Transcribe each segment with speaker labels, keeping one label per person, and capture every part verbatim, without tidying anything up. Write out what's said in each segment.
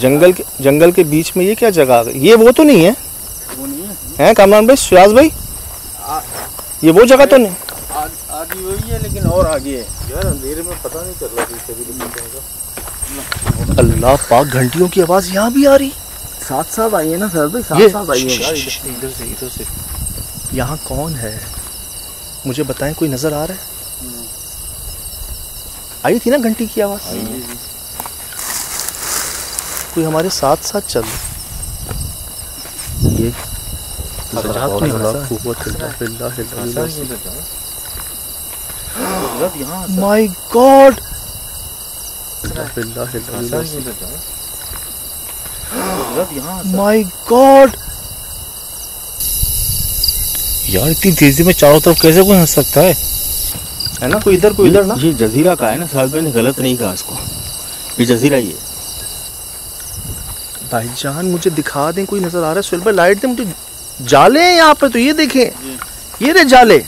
Speaker 1: जंगल के जंगल के बीच में ये क्या जगह आ गई? ये वो तो नहीं है?
Speaker 2: वो नहीं है।
Speaker 1: हैं कामरान भाई, सुराज भाई,
Speaker 2: आ,
Speaker 1: ये वो जगह तो नहीं?
Speaker 2: आगे वही है लेकिन और आगे है यार, अंधेरे में पता नहीं चल रहा पीछे भी दिखेगा।
Speaker 1: अल्लाह पाक, घंटियों की आवाज यहाँ भी आ रही?
Speaker 2: साथ साथ आई है ना सर भाई, साथ
Speaker 1: ये
Speaker 2: साथ आई है।
Speaker 1: इधर से इधर से। यहाँ कौन है मुझे बताएं, कोई नजर आ रहा है? आई थी ना घंटी की आवाज? कोई हमारे साथ साथ चल रहा। ये माय गॉड, माय गॉड
Speaker 3: यार इतनी तेजी में चारों तरफ कैसे कोई हंस सकता है?
Speaker 1: है ना, कोई इधर कोई इधर ना।
Speaker 2: ये जजीरा का है ना, साहब ने गलत नहीं कहा इसको, ये जजीरा ही है।
Speaker 1: भाईजान मुझे दिखा दें, कोई नजर आ रहा है? सुहेल भाई लाइट दे मुझे। जाले हैं यहाँ पे तो, ये देखें, ये रे जाले,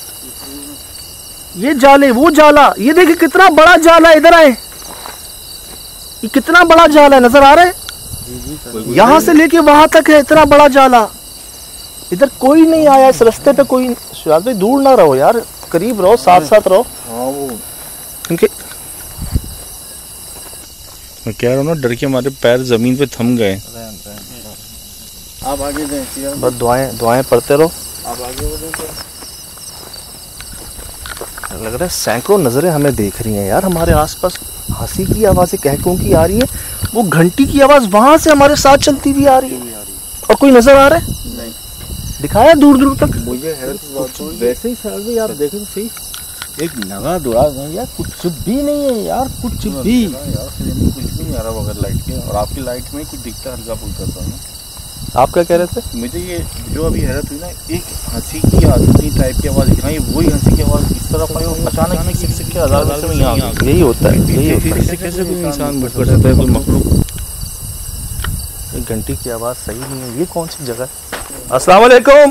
Speaker 1: ये जाले, वो जाला, ये देखिए कितना बड़ा जाला है। इधर आए, ये कितना बड़ा जाला है, नजर आ रहा है? यहाँ से लेके वहां तक है, इतना बड़ा जाला। इधर कोई नहीं आया इस रास्ते पे, कोई। सुहेल भाई दूर ना रहो यार, करीब रहो, साथ साथ रहो।
Speaker 2: हाँ वो
Speaker 1: क्योंकि
Speaker 3: मैं कह रहा हूँ ना, डर के हमारे पैर जमीन पे थम गए।
Speaker 2: आप आगे दें,
Speaker 1: बस दुआएं दुआएं पढ़ते रहो।
Speaker 2: आप आगे बढ़ें।
Speaker 1: लग रहा है सैकड़ों नजरें हमें देख रही हैं यार, हमारे आसपास हंसी की आवाजें कहकों की आ रही है, वो घंटी की आवाज वहां से हमारे साथ चलती हुई आ रही है, और कोई नजर आ रहा है?
Speaker 2: नहीं
Speaker 1: दिखाया दूर दूर तक?
Speaker 2: मुझे वैसे ही सर भी यार देखें तो सही, एक नगा दुआ यार, कुछ भी नहीं है यार, कुछ भी यार, कुछ भी नहीं आ रहा बगैर लाइट के। और आपकी लाइट में कुछ दिखता है हल्का फुल्का सा ना।
Speaker 1: आप क्या कह रहे थे?
Speaker 2: मुझे ये जो अभी हैरत हुई ना, एक हंसी की आदमी टाइप की आवाज दिखा, ये वही हंसी की आवाज इस तरफ आई और अचानक किसी से क्या हजार वर्ष में यहाँ आ गई।
Speaker 1: यही होता है, यही होता है।
Speaker 3: इससे कैसे कोई इंसान बुक कर सकता है, कोई मखलूक?
Speaker 1: घंटी की आवाज सही नहीं है। ये कौन सी जगह है? अस्सलाम वालेकुम।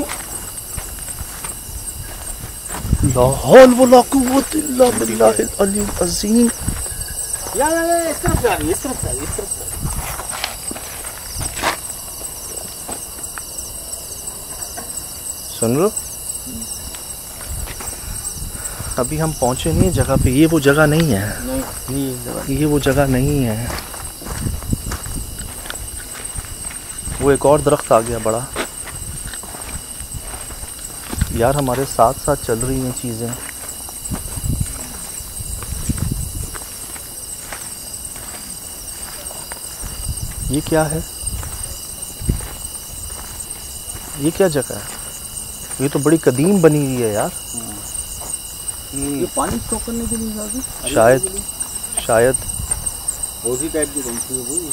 Speaker 1: ला हौल वला कुव्वत इल्ला बिल्लाहिल अलील अज़ीम।
Speaker 2: यार यार इस तरफ जा रही है, इस तरफ जा रही है, इस तरफ।
Speaker 1: सुन लो, अभी हम पहुंचे नहीं जगह पे। ये वो जगह नहीं है,
Speaker 2: नहीं
Speaker 1: ये वो जगह नहीं है। वो एक और दरख्त आ गया बड़ा यार, हमारे साथ साथ चल रही हैं चीजें। ये क्या है? ये क्या जगह है? ये तो बड़ी कदीम बनी हुई है यार।
Speaker 2: ये पानी स्टॉक करने के लिए शायद
Speaker 1: शायद शायद
Speaker 2: उसी टाइप की बनती है वो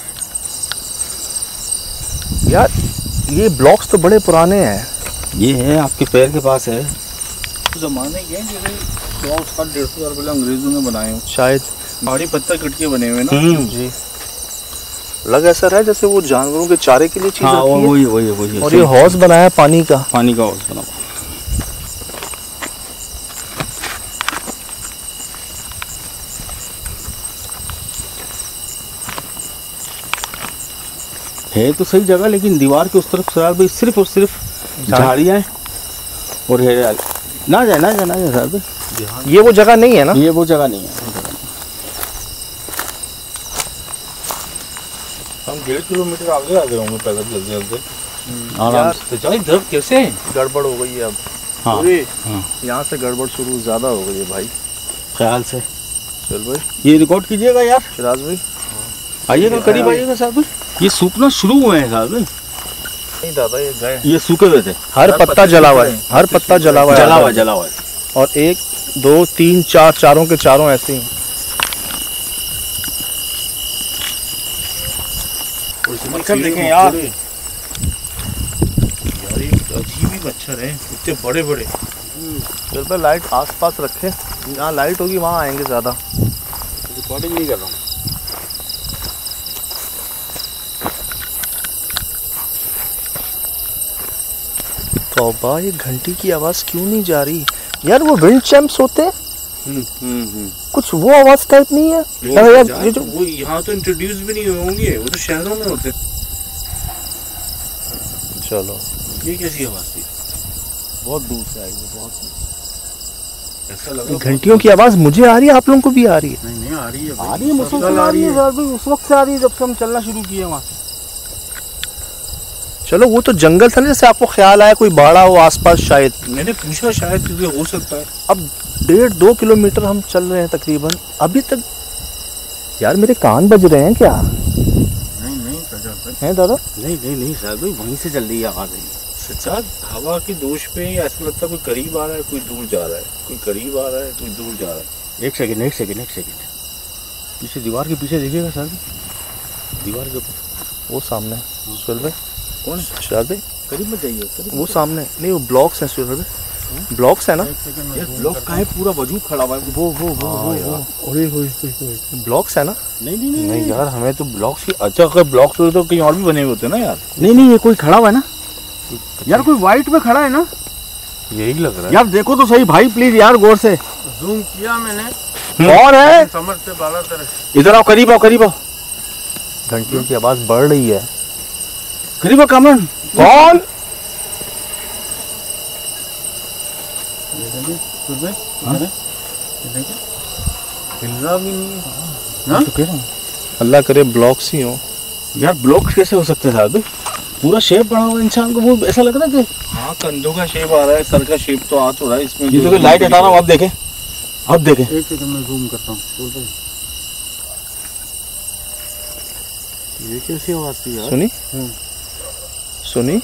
Speaker 1: यार। ये ब्लॉक्स तो बड़े पुराने हैं।
Speaker 2: ये है आपके पैर के पास है, जमाने के हैं, जैसे सौ साल डेढ़ सौ साल पहले अंग्रेजों ने बनाए हो
Speaker 1: शायद।
Speaker 2: पहाड़ी पत्थर कट के बने हुए ना
Speaker 1: जी। लग ऐसा रहा है जैसे वो जानवरों के चारे के लिए चीज
Speaker 2: हाँ,
Speaker 1: रखी है।
Speaker 2: वही वही वही।
Speaker 1: और ये हौज बनाया पानी का,
Speaker 2: पानी का हौज बना। है तो सही जगह, लेकिन दीवार के उस तरफ सर भाई सिर्फ और सिर्फ झाड़ियाँ और हरियाली। ना जाए ना जाए ना जाए सर भाई,
Speaker 1: ये वो जगह नहीं है ना?
Speaker 2: ये वो जगह नहीं है।
Speaker 3: हम डेढ़ किलोमीटर आगे आ गए होंगे पैदल चलते चलते।
Speaker 2: आराम से
Speaker 3: तो दर्द कैसे है?
Speaker 1: गड़बड़ हो गई है अब।
Speaker 2: हाँ,
Speaker 1: हाँ। यहाँ से गड़बड़ शुरू ज्यादा हो गई है भाई,
Speaker 2: ख्याल से।
Speaker 1: चल भाई
Speaker 2: ये रिकॉर्ड कीजिएगा यार,
Speaker 1: शिराज भाई
Speaker 2: आइएगा करीब आइएगा साहब भाई। ये सूखना शुरू हुए हैं साहब भाई।
Speaker 1: नहीं दादा, ये गए,
Speaker 2: ये सूखे हुए थे,
Speaker 1: हर पत्ता जला हुआ है, हर पत्ता जला हुआ है,
Speaker 2: जला हुआ जला हुआ है।
Speaker 1: और एक दो तीन चार, चारों के चारों ऐसे ही।
Speaker 3: मच्छर देखें यार, यार ये अजीब ही मच्छर हैं, इतने बड़े बड़े।
Speaker 1: चल भाई लाइट आस पास रखे, जहाँ लाइट होगी वहाँ आएंगे ज्यादा।
Speaker 2: रिकॉर्डिंग नहीं कर रहा हूँ।
Speaker 1: तौबा, ये घंटी की आवाज क्यों नहीं जा रही यार? वो विंड चैम्प्स होते हैं।
Speaker 2: हम्म हम्म
Speaker 1: कुछ वो आवाज टाइप नहीं है यार, यार ये जो
Speaker 3: वो यहाँ तो इंट्रोड्यूस भी नहीं होंगे, वो तो शहरों में होते।
Speaker 1: चलो
Speaker 3: ये कैसी आवाज थी?
Speaker 2: बहुत दूर से आई है, बहुत दूर।
Speaker 3: ऐसा लगा
Speaker 1: घंटियों की आवाज मुझे आ रही है, आप लोगों को भी आ रही है?
Speaker 2: नहीं नहीं आ रही है,
Speaker 4: आ रही है, मुसलसल आ रही है यार भाई, उस वक्त से आ रही है जब से हम चलना शुरू किए वहाँ से।
Speaker 1: चलो वो तो जंगल था ना, जैसे आपको ख्याल आया कोई बाड़ा हो आसपास शायद।
Speaker 3: मैंने पूछा शायद क्योंकि हो सकता है।
Speaker 1: अब डेढ़ दो किलोमीटर हम चल रहे हैं तकरीबन, अभी तक यार मेरे कान बज रहे हैं क्या?
Speaker 2: नहीं नहीं सजाद भाई,
Speaker 1: हैं दादा?
Speaker 4: नहीं नहीं नहीं सजाद भाई, वहीं से चल रही है आवाज।
Speaker 3: सजाद, हवा की दोष पे ही ऐसा लगता है कोई करीब आ रहा है, कोई दूर जा रहा है, कोई करीब आ रहा है, कोई दूर जा रहा है।
Speaker 4: एक सेकंड एक सेकंड एक सेकंड, पीछे दीवार के पीछे देखिएगा सर, दीवार के ऊपर
Speaker 1: वो सामने सुहेल भाई,
Speaker 4: कौन?
Speaker 1: शायद भाई
Speaker 4: करीब मत जाइए, करीब
Speaker 1: वो सामने नहीं, वो ब्लॉक्स हैं सुहेल भाई, ब्लॉक्स है ना?
Speaker 4: यार ब्लॉक का है, पूरा वजूद खड़ा हुआ है। वो वो वो वो
Speaker 1: ओए होए होए, ब्लॉक्स है ना?
Speaker 4: नहीं नहीं नहीं
Speaker 3: नहीं यार, हमें तो ब्लॉक्स की, अच्छा अगर ब्लॉक्स होते तो कहीं और भी बने हुए होते ना यार।
Speaker 4: नहीं नहीं, ये कोई खड़ा हुआ है ना यार, कोई व्हाइट में खड़ा है ना
Speaker 3: यही लग रहा है
Speaker 4: यार, देखो तो सही भाई प्लीज यार, गौर से।
Speaker 2: जूम किया मैंने,
Speaker 1: कौन है?
Speaker 2: समझ से बाला तरह।
Speaker 4: इधर आओ, करीब आओ, करीब आओ,
Speaker 1: घंटियों की आवाज बढ़ रही है।
Speaker 4: करीब आओ कामन।
Speaker 1: कौन?
Speaker 2: हिल रहा भी नहीं है।
Speaker 4: तो कह रहा हूँ
Speaker 1: अल्लाह करे ब्लॉक्स ही हो।
Speaker 4: यार, ब्लॉक कैसे हो सकते हैं साहब? पूरा शेप बना हुआ इंसान को, वो ऐसा लग रहा है कि
Speaker 3: हाँ, कंधों का शेप आ रहा है, सर का शेप तो आ तो रहा है इसमें।
Speaker 4: ये तो लाइट हटा रहा हूँ, अब देखें, अब देखें।
Speaker 2: एक सेकंड में जूम करता हूँ।
Speaker 4: ये कैसी आवाज थी यार?
Speaker 1: सुनी सुनी,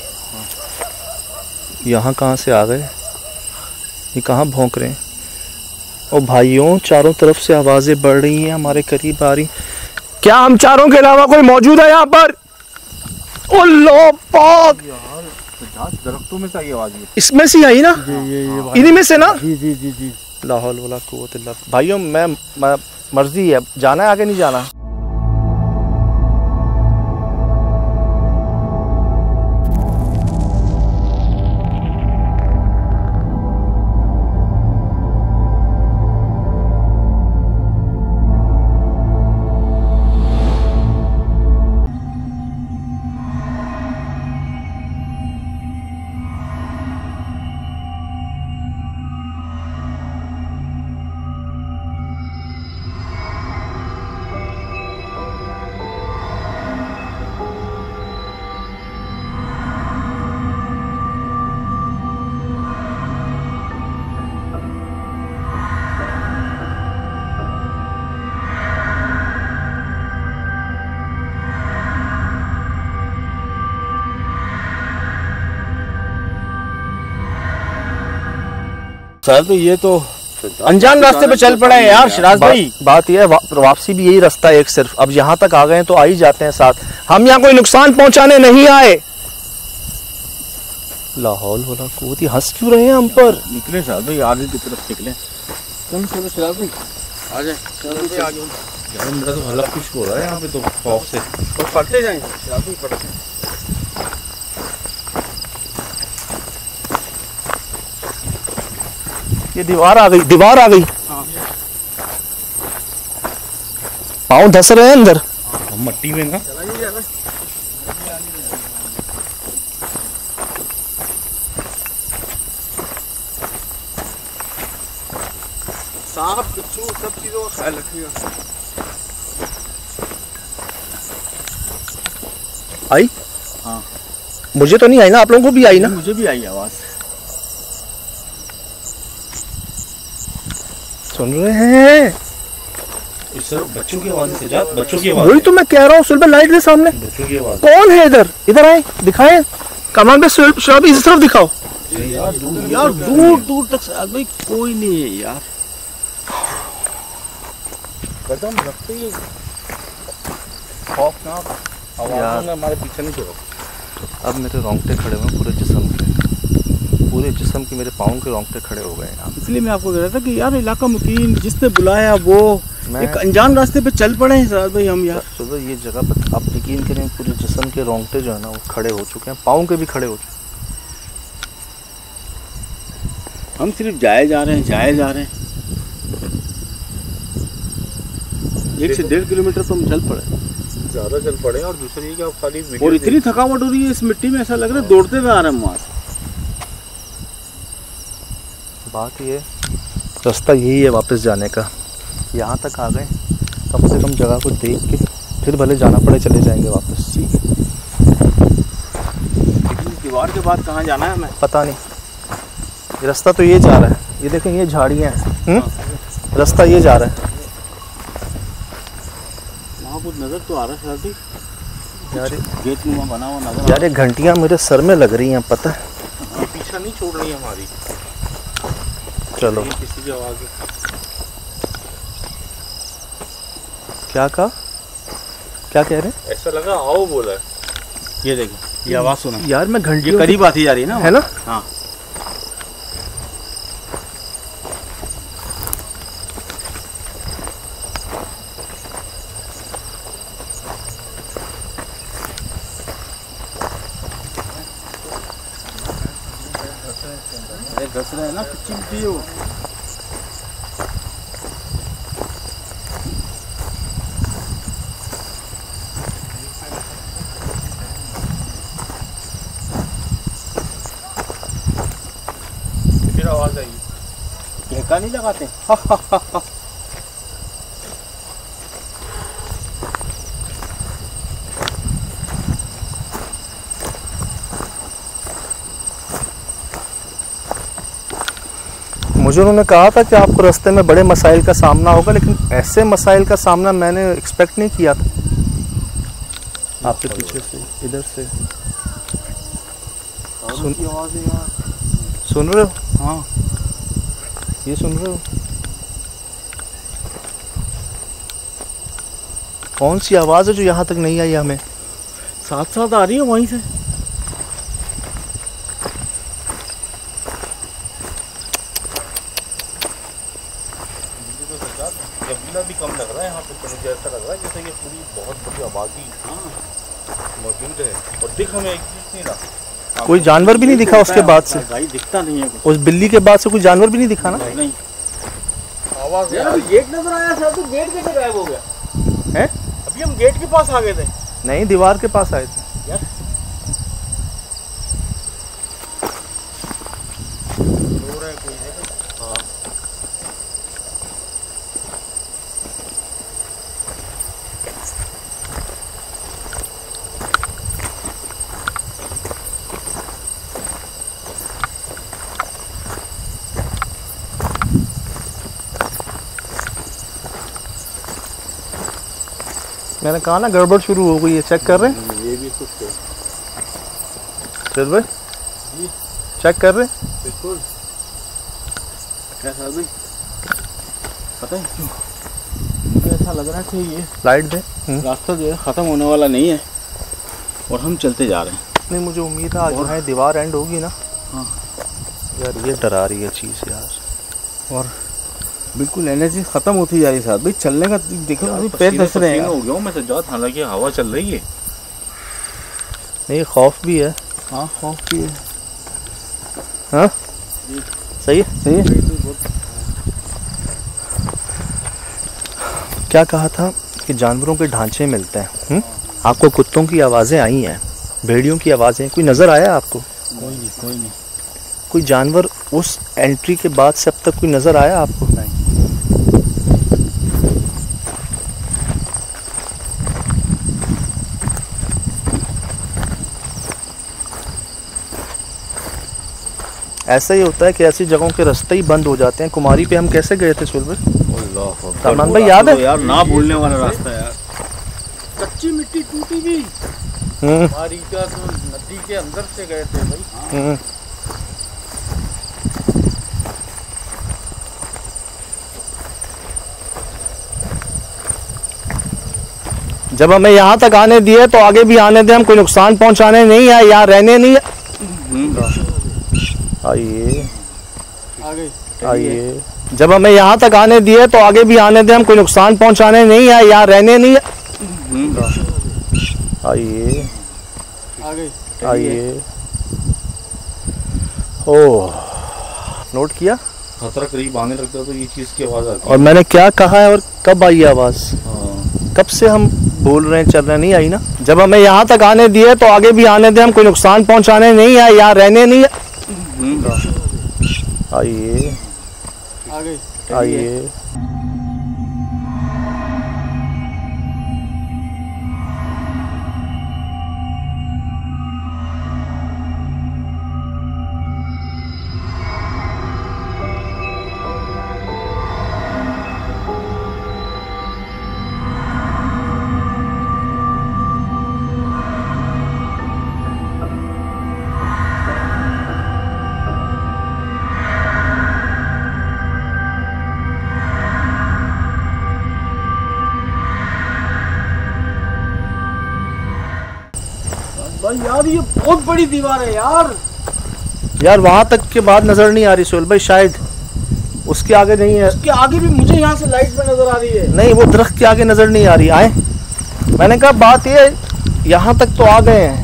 Speaker 1: यहाँ कहाँ से आ गए? ये कहाँ भौंक रहे हैं? और भाइयों, चारों तरफ से आवाजें बढ़ रही हैं, हमारे करीब आ रही। क्या हम चारों के अलावा कोई मौजूद है यहाँ पर? ओ लो पाक,
Speaker 2: दरख्तों में से आई आवाज ये।
Speaker 1: इसमें से आई ना?
Speaker 4: ये ये ये
Speaker 1: इन्हीं में से ना?
Speaker 4: जी जी जी जी।
Speaker 1: ला हौल वला कुव्वत इल्ला बिल्लाह। भाइयों, मैं, मैं मर्जी है, जाना है आगे नहीं जाना?
Speaker 4: साहब तो ये तो अनजान रास्ते पे चल पड़े हैं यार शिराज भाई।
Speaker 1: बा, बात यह है, वा, वापसी भी यही रास्ता है एक सिर्फ। अब यहाँ तक आ गए हैं तो आ ही जाते हैं साथ। हम यहाँ कोई नुकसान पहुंचाने नहीं आए। ला हौल वला कुव्वत, हंस क्यों रहे हैं हम पर?
Speaker 4: निकले साहब भाई, आगे की तरफ निकले। कौन चलो शिराज भाई,
Speaker 2: आ जाए, चलो भी आ जाओ।
Speaker 3: यार मेरा तो हल्ला खुश हो रहा है यहाँ पे तो खौफ से।
Speaker 2: तो पढ़ते जाएंगे, शिराज भाई पढ़ते हैं।
Speaker 1: ये दीवार आ गई, दीवार आ गई। पाँव धस रहे हैं अंदर।
Speaker 3: हम मट्टी में ना,
Speaker 2: सांप बिच्छू सब चीजों का ख्याल रखिएगा।
Speaker 1: आई?
Speaker 4: हाँ।
Speaker 1: मुझे तो नहीं आई ना, आप लोगों को भी आई ना?
Speaker 4: मुझे भी आई आवाज।
Speaker 1: सुन रहे हैं?
Speaker 3: इस तरफ बच्चों की आवाज से जा, बच्चों की आवाज।
Speaker 1: वही तो मैं कह रहा हूँ। सुल्बे लाइट दे सामने।
Speaker 3: बच्चों की आवाज।
Speaker 1: कौन है इधर? इधर आए, दिखाएं। कमान पे शराब इस तरफ दिखाओ।
Speaker 4: यार दूर, यार दूर दूर तक शिराज भाई कोई नहीं है यार।
Speaker 3: कदम रखते ही खौफनाक आवाज़ों ने हमारे पीछे नहीं छोड़ा।
Speaker 1: अब मेरे रोंगटे खड़े हुए पूरे जिस्म के, पूरे जिस्म के मेरे पाँव के रोंगटे खड़े हो गए हैं।
Speaker 4: इसलिए मैं आपको कह रहा था कि यार इलाका मुकीम जिसने बुलाया वो
Speaker 1: मैं-
Speaker 4: एक अनजान रास्ते पे चल पड़े हैं शिराज भाई हम यार।
Speaker 1: सुबह ये जगह पर आप यकीन करें, पूरे जिस्म के रोंगटे जो है ना वो खड़े हो चुके हैं, पाँव के भी खड़े हो चुके
Speaker 4: हम सिर्फ जाए जा रहे हैं, जाए जा रहे हैं।
Speaker 2: एक से डेढ़ किलोमीटर तो हम चल पड़े,
Speaker 3: ज्यादा चल पड़े। और दूसरी ये कि आप खाली वीडियो
Speaker 2: और इतनी थकावट हो रही है इस मिट्टी में, ऐसा लग रहा है दौड़ते हुए आ रहे हैं वहाँ से।
Speaker 1: बात ये रास्ता यही है वापस जाने का। यहाँ तक आ गए, कम से कम जगह को देख के फिर भले जाना पड़े चले जाएंगे वापस।
Speaker 2: ठीक है, दीवार के बाद कहाँ जाना है हमें
Speaker 1: पता नहीं, ये रास्ता तो ये जा रहा है, ये देखें ये झाड़ियाँ हैं, रास्ता ये जा रहा है।
Speaker 2: वहाँ कुछ नज़र तो आ रहा है सर,
Speaker 1: यार
Speaker 2: गेट नुमा बना हुआ नजर।
Speaker 1: यार ये घंटियाँ मेरे सर में लग रही हैं, पता है।
Speaker 3: पीछा नहीं छोड़ रही है हमारी।
Speaker 1: चलो
Speaker 3: किसी के आगे
Speaker 1: क्या कहा, क्या कह रहे हैं?
Speaker 3: ऐसा लगा आओ बोला है।
Speaker 2: ये देखिए, ये आवाज़ सुना
Speaker 1: यार मैं
Speaker 2: ये
Speaker 1: घंटियों
Speaker 2: करीब आती जा रही है ना,
Speaker 1: है ना।
Speaker 2: हाँ घस रहे हैं ना, कच्ची मिट्टी है वो।
Speaker 3: फिर आवाज आई,
Speaker 2: ठेका नहीं लगाते।
Speaker 1: मुझे उन्होंने कहा था कि आपको रास्ते में बड़े मसाइल का सामना होगा, लेकिन ऐसे मसाइल का सामना मैंने एक्सपेक्ट नहीं किया था। आपके पीछे से इधर से सुन,
Speaker 2: आवाज़ है यार।
Speaker 1: सुन रहे हो?
Speaker 2: हाँ
Speaker 1: ये सुन रहे हो? कौन सी आवाज़ है जो यहाँ तक नहीं आई हमें?
Speaker 2: साथ साथ आ रही है वहीं से।
Speaker 3: जमीना भी कम लग रहा है यहाँ पे, तो मुझे ऐसा लग रहा है जैसे ये पूरी बहुत बड़ी आबादी मौजूद है और दिख हमें एक चीज नहीं रहा।
Speaker 1: कोई जानवर भी नहीं दिखा उसके बाद से?
Speaker 2: भाई दिखता नहीं है कुछ।
Speaker 1: उस बिल्ली के बाद से कोई जानवर भी नहीं दिखा ना?
Speaker 2: नहीं
Speaker 3: आवाज
Speaker 2: यार, गेट नजर आया सर, तो गेट कैसे गायब हो गया
Speaker 1: है?
Speaker 2: अभी हम गेट के पास आ गए थे।
Speaker 1: नहीं, दीवार के पास आए थे।
Speaker 2: यार
Speaker 3: रो रहा है कोई है। हाँ
Speaker 1: मैंने कहा ना गड़बड़ शुरू हो गई है। चेक कर रहे हैं
Speaker 3: ये भी कुछ है।
Speaker 1: फिर भाई चेक कर रहे हैं?
Speaker 3: बिल्कुल।
Speaker 2: क्या सर भाई, पता है क्यों मुझे ऐसा लग रहा है कि ये
Speaker 1: लाइट दे। हम्म।
Speaker 2: रास्ता जो है ख़त्म होने वाला नहीं है और हम चलते जा रहे हैं।
Speaker 1: नहीं, मुझे उम्मीद है आज यहाँ दीवार एंड होगी ना।
Speaker 2: हाँ
Speaker 1: यार ये डरा रही है चीज़ यार।
Speaker 2: और बिल्कुल एनर्जी ख़त्म होती जा रही है साहब भाई। चलने का देखो अभी पैर धस रहे हैं।
Speaker 3: हो गया हूँ मैं तो जात, हालांकि हवा चल रही है।
Speaker 1: नहीं, खौफ भी है।
Speaker 2: हाँ खौफ भी है।
Speaker 1: हाँ सही है, सही है। क्या कहा था कि जानवरों के ढांचे मिलते हैं। हुँ? आपको कुत्तों की आवाज़ें आई हैं, भेड़ियों की आवाज़ें, कोई नज़र आया आपको?
Speaker 2: कोई नहीं, कोई नहीं।
Speaker 1: कोई जानवर उस एंट्री के बाद से अब तक कोई नज़र आया आपको?
Speaker 2: नहीं।
Speaker 1: ऐसा ही होता है कि ऐसी जगहों के रास्ते ही बंद हो जाते हैं। कुमारी पे हम कैसे गए थे सुरभि? सामान भाई याद है?
Speaker 2: यार ना भूलने वाला रास्ता यार। कच्ची मिट्टी टूटी भी।
Speaker 1: हम्म
Speaker 2: हमारी का तो नदी के अंदर से गए थे भाई।
Speaker 1: हम्म। जब हमें यहाँ तक आने दिए तो आगे भी आने दे, हम कोई नुकसान पहुँचाने नहीं है, यहाँ रहने नहीं है। आइए आइए, जब हमें यहाँ तक आने दिए तो आगे भी आने दे, हम कोई नुकसान पहुँचाने नहीं है, यहाँ रहने नहीं है। आइए आइए। ओह, नोट किया?
Speaker 3: खतरा करीब आने लगता तो ये चीज की आवाज आती।
Speaker 1: और मैंने क्या कहा है और कब आई आवाज़?
Speaker 3: हाँ
Speaker 1: कब से हम बोल रहे हैं चल रहे, नहीं आई ना। जब हमें यहाँ तक आने दिए तो आगे भी आने दे, हम कोई नुकसान पहुँचाने नहीं आए, यहाँ रहने नहीं आइए आइए।
Speaker 2: भाई यार ये बहुत बड़ी दीवार है यार।
Speaker 1: यार वहां तक के बाद नजर नहीं आ रही सोहेल भाई, शायद उसके आगे नहीं है।
Speaker 2: उसके आगे भी मुझे यहाँ से लाइट में नजर आ रही है।
Speaker 1: नहीं, वो दरख्त के आगे नजर नहीं आ रही। आए, मैंने कहा बात ये यहाँ तक तो आ गए हैं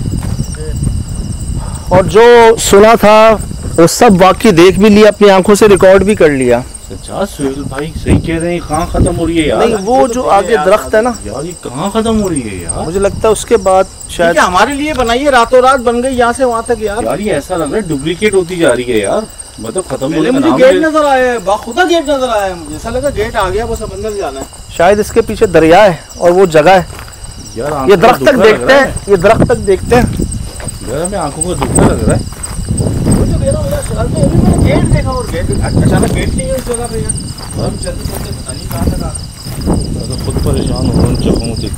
Speaker 1: और जो सुना था वो सब वाकई देख भी लिया, अपनी आंखों से रिकॉर्ड भी कर लिया।
Speaker 3: सच्चा सोहेल भाई सही कह रहे हैं, कहाँ खत्म हो रही है यार।
Speaker 1: नहीं, वो जो आगे दरख्त है ना
Speaker 3: यार, ये कहाँ खत्म हो रही है यार।
Speaker 1: मुझे लगता है उसके बाद शायद
Speaker 2: हमारे लिए बनाई है, रातों रात बन गई यहाँ से वहाँ तक यार।
Speaker 3: यार ये ऐसा लग रहा है डुप्लीकेट होती जा रही है यार, मतलब खत्म होने का
Speaker 2: मुझे
Speaker 3: नाम
Speaker 2: गेट
Speaker 3: ले-
Speaker 2: नजर आया है, बाखुदा गेट नजर आया है मुझे। ऐसा लगा गेट आ गया, बस अब अंदर जाना है।
Speaker 1: शायद इसके पीछे दरिया है और वो जगह है।
Speaker 3: यार
Speaker 1: ये
Speaker 3: आंखों
Speaker 1: दरख्त
Speaker 3: का
Speaker 1: तक
Speaker 3: दुखड़ा लग
Speaker 1: देखते
Speaker 3: रहा
Speaker 1: हैं, ये दरख्त तक देखते हैं।
Speaker 3: है। यार हमें आंखों का दुखड़ा लग रहा है।
Speaker 2: मुझे कह रहा हूँ यार, शराब में अभी मैंने गेट देखा और गेट अचानक गेट नहीं है उस जगह पे यार। हम चलते चलते पता नहीं कहाँ तक आ गए।
Speaker 3: मैं तो खुद परेशान हो रहा हूँ जगहों से।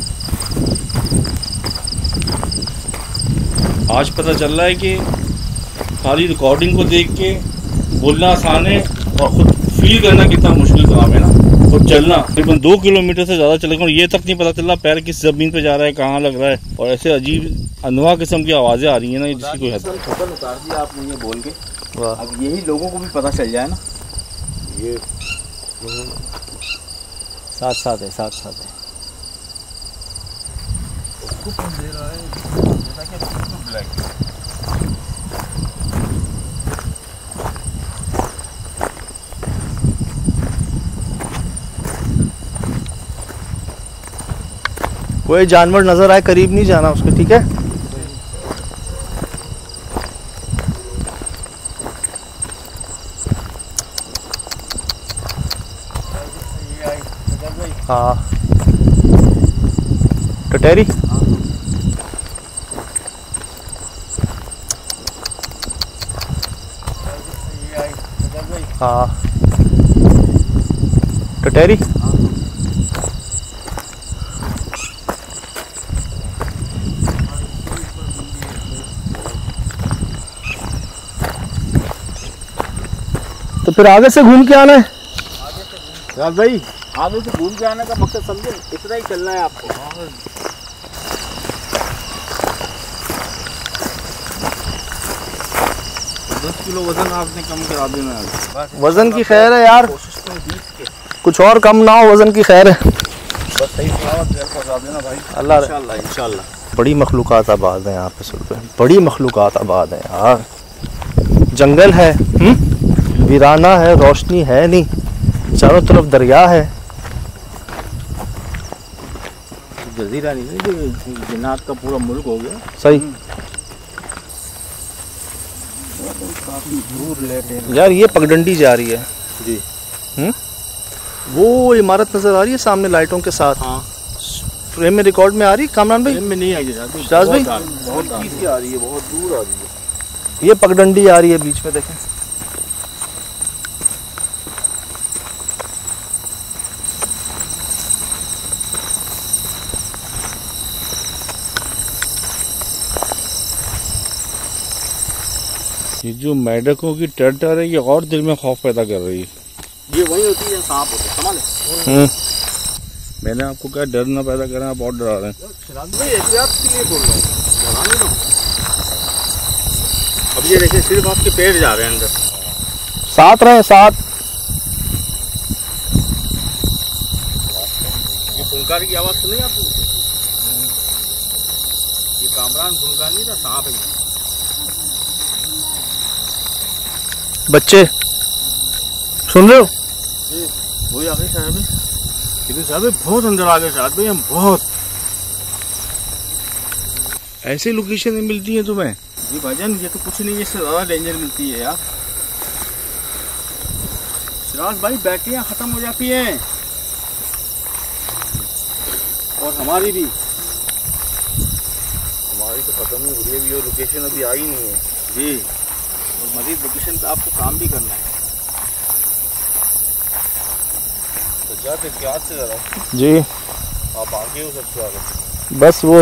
Speaker 3: आज पता चल रहा है कि खाली रिकॉर्डिंग को देख के बोलना आसान है और खुद फील करना कितना मुश्किल काम है ना। और चलना तकरीबन दो किलोमीटर से ज़्यादा चले गए और ये तक नहीं पता चल रहा पैर किस ज़मीन पे जा रहा है, कहाँ लग रहा है। और ऐसे अजीब अनवा किस्म की आवाज़ें आ रही हैं ना, जिसकी कोई हद नहीं।
Speaker 2: ठोकर उतार दिया आपने ये बोल के।
Speaker 1: वाह,
Speaker 2: अब यही लोगों को भी पता चल जाए ना।
Speaker 3: ये
Speaker 1: साथ साथ है, साथ साथ है। कोई जानवर नजर आए करीब नहीं जाना उसके, ठीक है। हाँ, टटेरी। हाँ, टटेरी। तो फिर आगे से घूम के आना है
Speaker 2: यार भाई, आगे से घूम के आने का मकसद समझे, इतना ही चलना है आपको।
Speaker 3: दस किलो वजन आपने कम करा देना है।
Speaker 1: वजन की खैर है यार, कुछ और कम ना हो, वजन की खैर है।
Speaker 3: बस सही सलामत घर पहुंचा देना भाई।
Speaker 1: अल्लाह,
Speaker 2: इंशाल्लाह इंशाल्लाह।
Speaker 1: बड़ी मखलूकात आबाद है यहाँ पे सुल्तान, बड़ी मखलूकात आबाद है यार। जंगल है, हम्म, वीराना है, रोशनी है नहीं, चारों तरफ दरिया है।
Speaker 2: जजीरा नहीं है, ये जिन्नात का पूरा मुल्क हो गया।
Speaker 1: सही
Speaker 2: काफी दूर लेटे
Speaker 1: यार, ये पगडंडी जा रही है
Speaker 2: जी।
Speaker 1: हम्म, वो इमारत नजर आ रही है सामने लाइटों के साथ।
Speaker 2: हाँ,
Speaker 1: फ्रेम में रिकॉर्ड में आ रही, कामरान भाई,
Speaker 2: में नहीं आई जाती।
Speaker 1: शाज भाई,
Speaker 2: बहुत पीछे आ रही है, बहुत दूर आ रही है।
Speaker 1: ये पगडंडी आ रही है बीच में, देखें।
Speaker 3: ये जो मेढकों की टर्टर है, ये और दिल में खौफ पैदा कर रही है।
Speaker 2: ये वही होती है सांप होते हैं, समझ ले।
Speaker 1: हम्म,
Speaker 3: मैंने आपको क्या डर ना पैदा करें, आप और डरा रहे हैं।
Speaker 2: शराब भाई एहतियात के लिए बोल रहा हूँ, डरा नहीं रहा हूँ। अब ये देखिए, सिर्फ आपके पेड़ जा रहे हैं अंदर।
Speaker 1: साथ रहे, साथ।
Speaker 2: ये फुनकार की आवाज सुनी आपने? ये कामरान फुनकार नहीं था, सांप है।
Speaker 1: बच्चे सुन रहे हो?
Speaker 2: वही आ गई साहब। लेकिन साहब बहुत अंदर आ गए साहब भाई, हम बहुत।
Speaker 3: ऐसी लोकेशन मिलती है तुम्हें?
Speaker 2: जी भाईजान ये तो कुछ नहीं, इससे ज्यादा डेंजर मिलती है यार। सिराज भाई बैटरियां खत्म हो जाती हैं और हमारी भी।
Speaker 3: हमारी तो खत्म ही हो रही है, ये लोकेशन अभी आई नहीं है
Speaker 2: जी, और मजीद लोकेशन पे आपको काम भी करना है।
Speaker 3: तो जाते प्यार से जरा
Speaker 1: जी
Speaker 3: आप आगे हो सबसे आगे।
Speaker 1: बस वो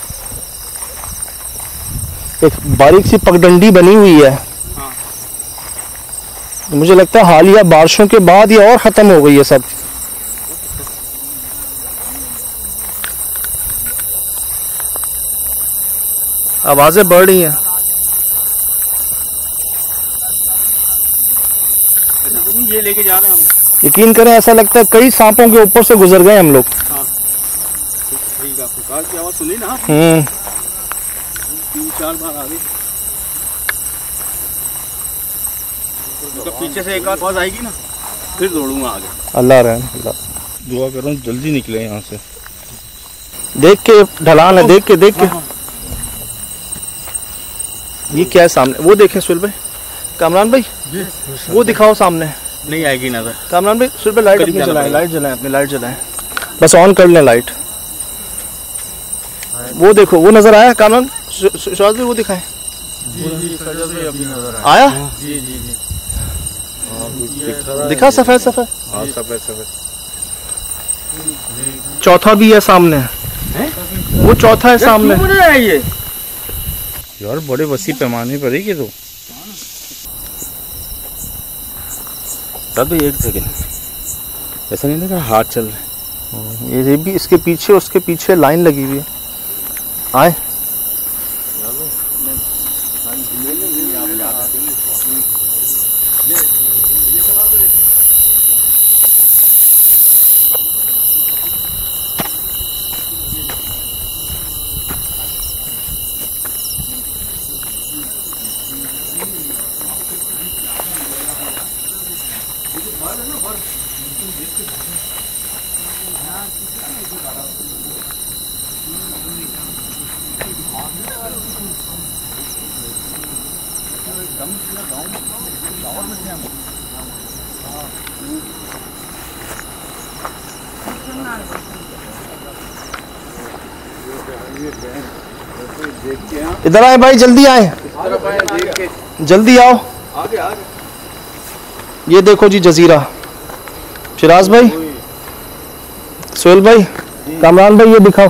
Speaker 1: एक बारीक सी पगडंडी बनी हुई है।
Speaker 2: हाँ।
Speaker 1: मुझे लगता है हालिया बारिशों के बाद ये और खत्म हो गई है सब। आवाजें बढ़ रही हैं।
Speaker 2: ये लेके जा रहे हैं हम।
Speaker 1: यकीन करें ऐसा लगता है कई सांपों के ऊपर से गुजर गए हम लोग।
Speaker 2: हाँ सही का फुकार की आवाज सुनी ना,
Speaker 1: हम्म
Speaker 2: तीन चार बार आ गई। तो पीछे से एक आवाज आएगी ना, फिर दौड़ूंगा आगे।
Speaker 1: अल्लाह रहम अल्लाह।
Speaker 3: दुआ करो जल्दी निकले यहाँ से।
Speaker 1: देख के ढलान है, देख के देख के। ये क्या है सामने? वो देखें सुहेल भाई, कामरान भाई वो दिखाओ सामने।
Speaker 2: नहीं आएगी नजर।
Speaker 1: कामरान भाई सुहेल भाई लाइट
Speaker 2: करीब
Speaker 1: अपनी
Speaker 2: जाना
Speaker 1: जलाएं,
Speaker 2: पड़ेगा।
Speaker 1: लाइट जलाएं अपनी, लाइट जलाएं। बस ऑन कर लें लाइट। वो देखो वो नजर आया कामरान? शायद भी वो दिखाएं।
Speaker 2: जी जी सजद भाई अभी नजर
Speaker 1: आया?
Speaker 2: जी जी जी
Speaker 1: दिखा सफेद सफेद?
Speaker 3: हाँ सफेद सफेद।
Speaker 1: चौथा भी है सामने। वो चौथा है सामने।
Speaker 2: है ये
Speaker 3: यार बड़े वसी पैमाने पर है ये तो।
Speaker 4: साहब भाई एक सेकंड, ऐसा नहीं लगा हाथ चल रहा है?
Speaker 1: ये ये भी इसके पीछे उसके पीछे लाइन लगी हुई है। आए इधर आए भाई, जल्दी आए, जल्दी आओ।
Speaker 2: आगे आगे।
Speaker 1: ये देखो जी जजीरा। शिराज भाई, सोहेल भाई, कामरान भाई ये दिखाओ।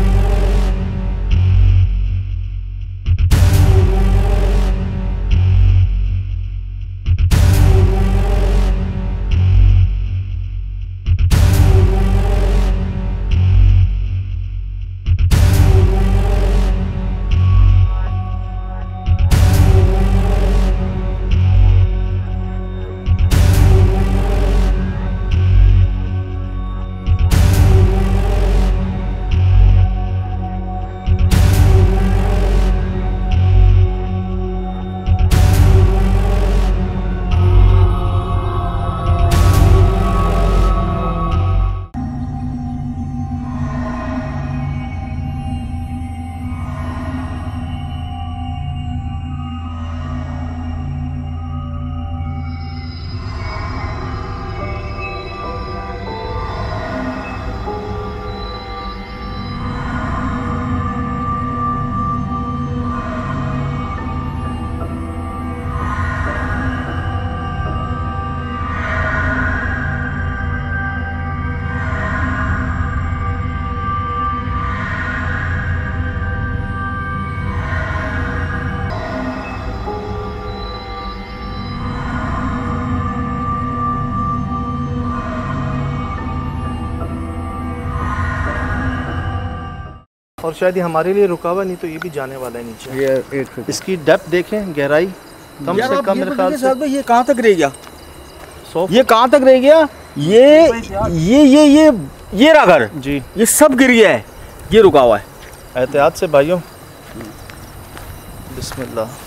Speaker 1: और शायद ये हमारे लिए रुका हुआ, नहीं तो ये भी जाने वाला है नीचे।
Speaker 2: ये एक
Speaker 1: इसकी डेप्थ देखें, गहराई कम से कम मेरे ख्याल से
Speaker 2: भाई ये कहाँ तक रह गया?
Speaker 1: सौ
Speaker 2: ये कहाँ तक रह गया? ये ये ये ये ये रहा घर
Speaker 1: जी,
Speaker 2: ये सब गिर गया है, ये रुका हुआ है।
Speaker 1: एहतियात से भाइयों, बिस्मिल्लाह।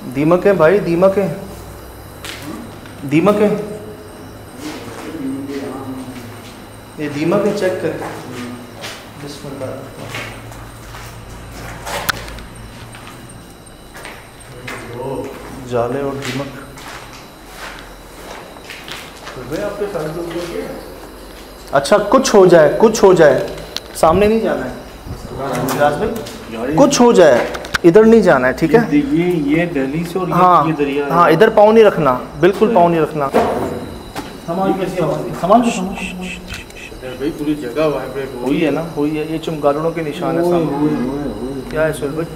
Speaker 1: दीमक है भाई, दीमक है, दीमक है, ये दीमक है, चेक कर। जाले और दीमक आपके साथ। अच्छा कुछ हो जाए, कुछ हो जाए, सामने नहीं जाना है मिराज भाई, कुछ हो जाए इधर नहीं जाना है, ठीक है?
Speaker 3: ये ये दिल्ली से और
Speaker 1: हाँ
Speaker 3: ये दरिया
Speaker 1: हाँ, इधर पाँव नहीं रखना, बिल्कुल पाँव नहीं रखना। सामान
Speaker 2: भाई पूरी जगह वाइब्रेट हो
Speaker 1: हुई है ना, हुई है, ये चमगादड़ों के निशान है सामने। क्या है सुल भाई?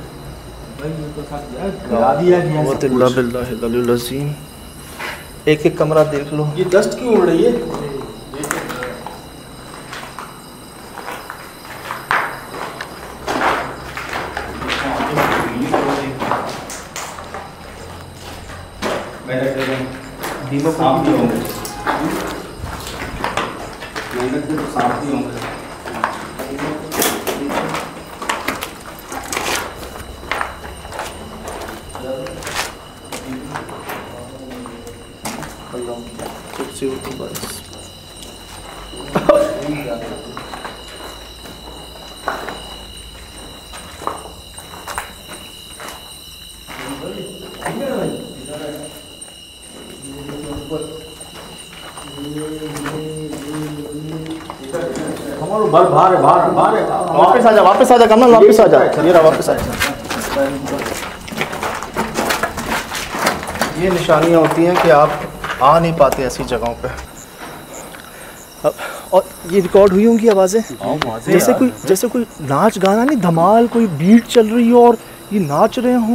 Speaker 1: एक एक कमरा देख लो।
Speaker 2: ये डस्ट क्यों उड़ रही है?
Speaker 1: दीमक
Speaker 3: सांप भी होंगे, मेहनत से तो सांप भी होंगे।
Speaker 2: बाहर बाहर बाहर बाहर
Speaker 1: वापस आ जा, वापस आ जा कमल, वापस आ जा, ये रहा, वापस आ जा। ये निशानियाँ होती हैं कि आप आ नहीं पाते ऐसी जगहों पे। अब और ये रिकॉर्ड हुई होंगी आवाज़ें, जैसे कोई जैसे कोई नाच गाना नहीं, धमाल कोई बीट चल रही हो और ये नाच रहे हों।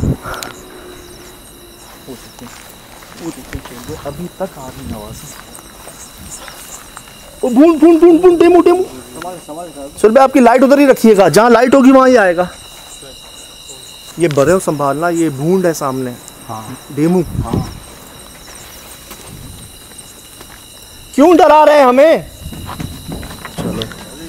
Speaker 1: अभी तक आ रही आवाज़। ओ ढूंढ ढूंढ ढूंढ ढूंढ डेमो डेमो सुन भाई, आपकी लाइट उधर ही रखिएगा, जहाँ लाइट होगी वहाँ ही आएगा। ये बड़े हो संभालना, ये भूंड है सामने। हाँ डेमू। हाँ क्यों डरा रहे हैं हमें? चलो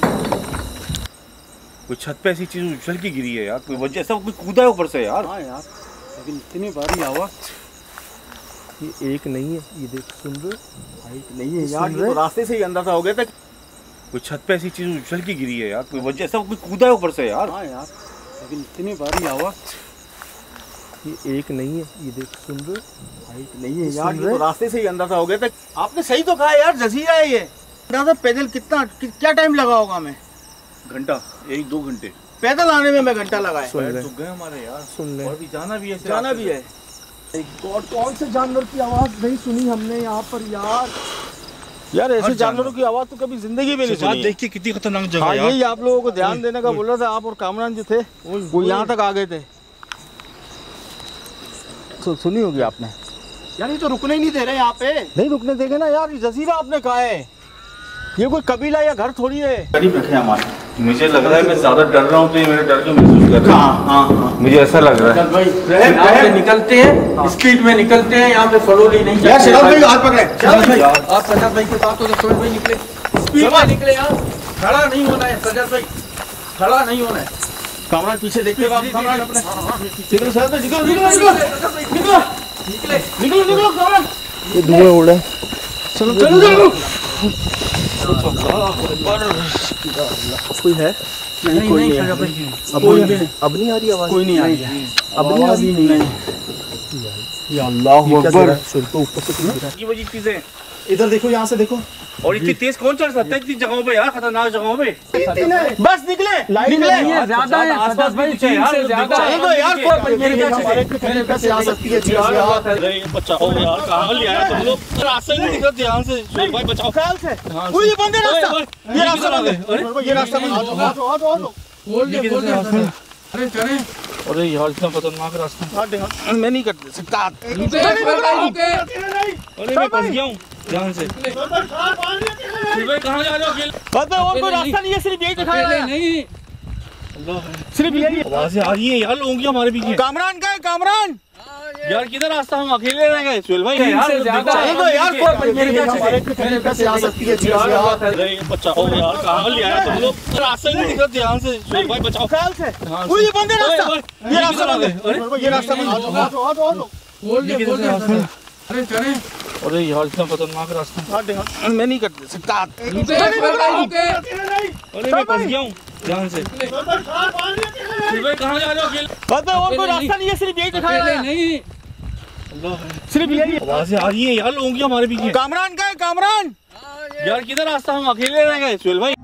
Speaker 3: कोई छत पे ऐसी चीज उछल के गिरी है यार, कोई वजह ऐसा कोई कूदा है ऊपर से यार।
Speaker 2: हाँ यार, लेकिन इतनी बारी आवाज।
Speaker 1: ये एक नहीं है, ये देख सुन रहे
Speaker 2: नहीं है यार, ये तो रास्ते से ही अंदाजा हो गया था।
Speaker 3: कोई छत पे ऐसी चीज उछल के गिरी है यार, कोई वजह ऐसा कोई कूदा है ऊपर से यार।
Speaker 2: हाँ यार, लेकिन इतनी बारी आवाज।
Speaker 1: ये एक नहीं है, ये देख सुन रहे
Speaker 2: नहीं है यार, ये तो रास्ते से ही अंदाजा हो गया था। आपने सही तो कहा यार, जजीरा है ये। पैदल कितना कि, क्या टाइम लगा होगा हमें?
Speaker 3: घंटा, एक दो घंटे
Speaker 2: पैदल आने में मैं घंटा लगाया।
Speaker 1: सुन
Speaker 3: तो गए हमारे यार,
Speaker 1: सुन ले,
Speaker 3: और भी जाना भी है,
Speaker 2: जाना भी है।
Speaker 1: और कौन से जानवर की आवाज नहीं सुनी हमने यहाँ पर यार?
Speaker 2: यार ऐसे जानवरों की आवाज तो कभी जिंदगी में नहीं सुनी।
Speaker 3: देख के कितनी खतरनाक जगह
Speaker 2: हाँ,
Speaker 3: है यार।
Speaker 2: यही आप लोगों को ध्यान देने का बोल रहा था। आप और कामरान जो थे वो यहाँ तक आ गए थे। तो सुनी होगी आपने
Speaker 1: यार, ये तो रुकने ही नहीं दे रहे यहाँ पे।
Speaker 2: नहीं रुकने देंगे ना यार, ये जजीरा आपने कहा है, ये कोई कबीला या घर थोड़ी है।
Speaker 3: करीब रखे हमारे। मुझे लग रहा है मैं ज्यादा डर रहा हूँ तो ये मेरे डर को महसूस कर रहा है।
Speaker 2: हाँ हाँ हाँ,
Speaker 3: मुझे ऐसा लग रहा है।
Speaker 2: यहाँ से निकलते हैं, स्पीड में निकलते हैं, यहाँ पे फॉलो नहीं नहीं। यार शराब भाई हाथ पकड़े, आप सजाद भाई के साथ हो तो शराब भाई निकले, स्पीड में निकले यार। खड़ा नहीं होना है सजाद भाई, खड़ा नहीं होना है। कामरान पीछे देखते हो, कामरान अपने निकलो सजाद भाई, निकलो निकलो निकलो निकलो निकले निकलो निकलो कामरान।
Speaker 1: ये धुएं उड़ रहे हैं।
Speaker 2: चलो चलो चलो।
Speaker 1: कोई है?
Speaker 2: नहीं कोई नहीं,
Speaker 1: अब नहीं, अब नहीं आ रही आवाज।
Speaker 2: कोई नहीं आ रही है,
Speaker 1: अब नहीं आ रही
Speaker 2: नहीं। या अल्लाह अकबर।
Speaker 1: सुन तो ऊपर से गिरा।
Speaker 3: ये वही चीजें,
Speaker 1: इधर देखो, यहाँ से देखो।
Speaker 3: और इतनी तेज कौन चल सकता है इतनी जगहों पे यार, खतरनाक जगहों पे?
Speaker 2: बस निकले निकले
Speaker 3: ज्यादा है आसपास भाई, तीन से ज्यादा है
Speaker 2: तो यार मेरे
Speaker 1: कैसे आ सकती है चीज़ यार?
Speaker 3: अरे बचाओ यार, कहां ले आया तुम लोग? रास्ते ही नहीं दिखा ध्यान से भाई, बचाओ।
Speaker 2: ख्याल से वो ये बंद है रास्ता, ये रास्ता बंद है, ये रास्ता बंद है। आ जाओ आ जाओ बोल दे बोल दे। अरे चले,
Speaker 3: अरे यार इतना खतरनाक रास्ता,
Speaker 2: मैं नहीं कर सकता।
Speaker 3: अरे मैं फंस गया हूँ ध्यान से। भाई कहाँ जा रहे हो अकेले?
Speaker 2: बस और कोई रास्ता नहीं है, सिर्फ यही दिखाया है।
Speaker 3: नहीं,
Speaker 2: सिर्फ यही
Speaker 3: आवाज़ें आ रही है यार, लोगों की हमारे पीछे।
Speaker 2: कामरान का है, कामरान
Speaker 3: यार किधर रास्ता, हम अकेले रह गए सुहेल भाई यार।
Speaker 1: यार कैसे आ सकती है चीज़ यार?
Speaker 3: बचाओ यार, कहाँ ले आया तुम लोग? रास्ता ही नहीं दिख रहा ध्यान से सुहेल भाई, बचाओ।
Speaker 1: ख्याल से वो ये बंद है रास्ता, ये रास्ता बंद है, ये रास्ता बंद है। आ जाओ आ जाओ बोल दे बोल दे। अरे चले।
Speaker 3: अरे यार इतना खतरनाक रास्ता
Speaker 1: मैं नहीं कर सकता।
Speaker 3: अरे मैं फंस गया हूँ, ध्यान से। सुहेल भाई कहाँ जा रहे हो अकेले?
Speaker 1: बस और कोई रास्ता नहीं है, सिर्फ यही दिखाया है।
Speaker 2: नहीं
Speaker 1: सिर्फ यही
Speaker 3: आवाज़ें आ रही है यार, लोगों की हमारे पीछे।
Speaker 1: कामरान का है कामरान।
Speaker 3: यार किधर रास्ता, हम अकेले रह गए सुहेल भाई।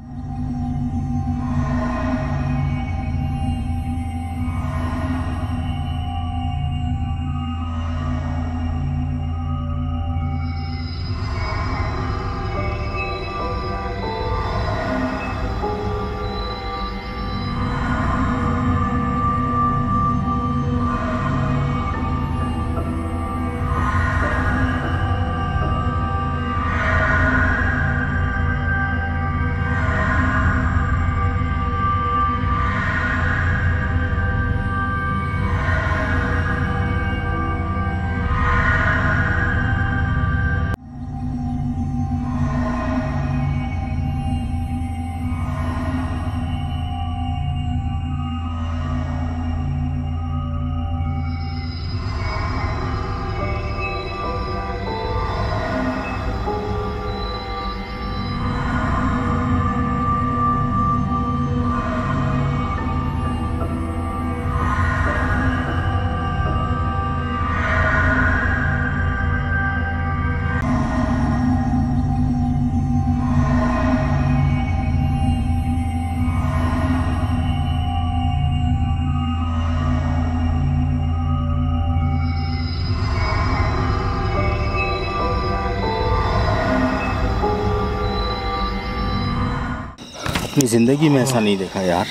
Speaker 4: अपनी जिंदगी में ऐसा नहीं देखा यार।